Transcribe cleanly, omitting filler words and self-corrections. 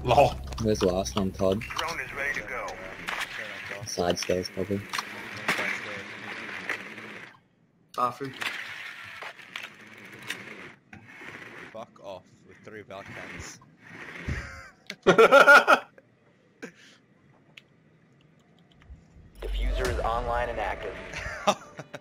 Lol. Where's the last one, Todd? Drone is ready to go. Side stairs, probably. Bathroom. Fuck off with 3 Valkyries. Diffuser is online and active.